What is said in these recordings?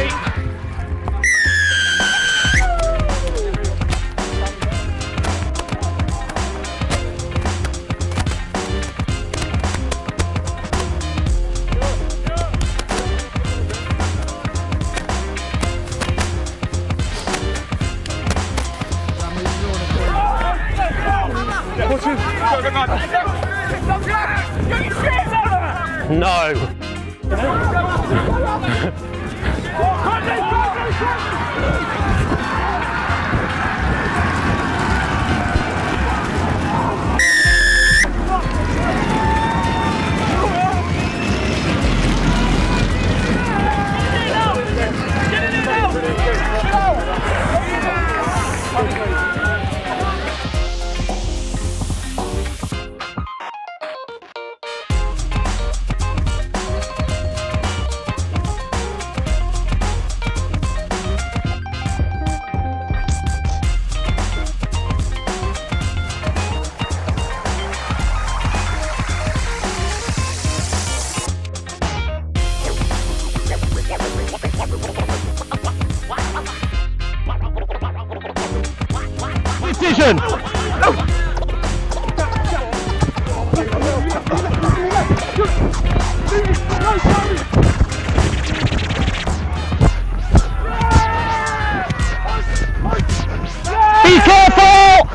No! Decision! Be careful!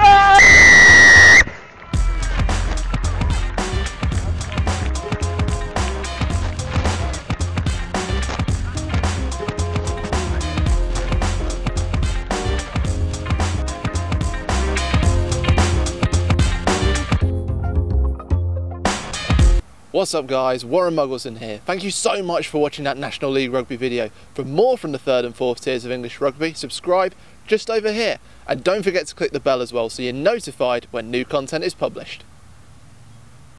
What's up guys, Warren Muggleson here. Thank you so much for watching that National League Rugby video. For more from the 3rd and 4th tiers of English rugby, subscribe just over here. And don't forget to click the bell as well so you're notified when new content is published.